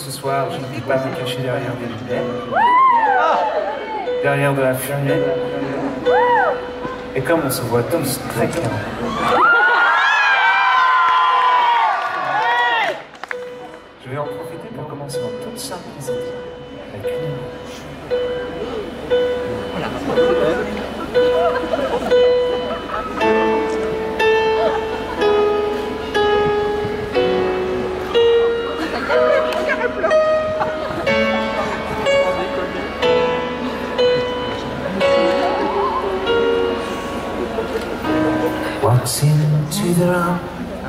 ce soir, je ne peux pas me cacher derrière des lunettes, derrière de la fumée. Et comme on se voit tous très clairement, je vais en profiter pour commencer en toute simplicité avec une image. Walks into the room,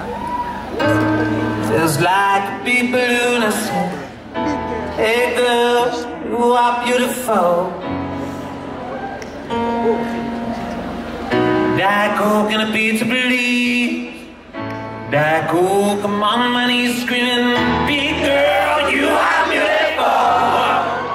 feels like a big balloon. I said, hey girl, you are beautiful. Diet Coke and a pizza, please. Diet Coke, I'm on my knees screaming, big girl, you are beautiful.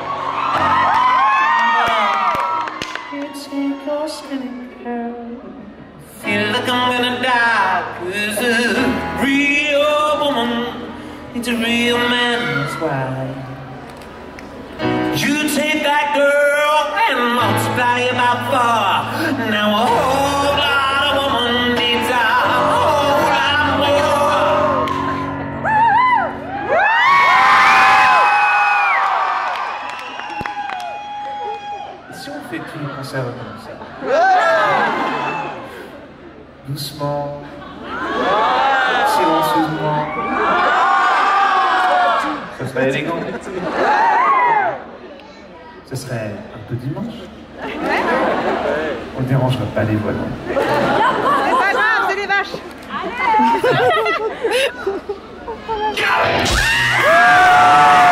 You take your spinning girl. Feel like I'm gonna die, 'cause a real woman needs a real man's wife. You take that girl and multiply it by 4. Now a whole lot of woman needs a whole lot more. Et si on fait tout le concert comme ça? Doucement, silencieusement. Ce serait élégant. Ce serait un peu dimanche. On ne dérangera pas les voisins. C'est pas grave, c'est des vaches.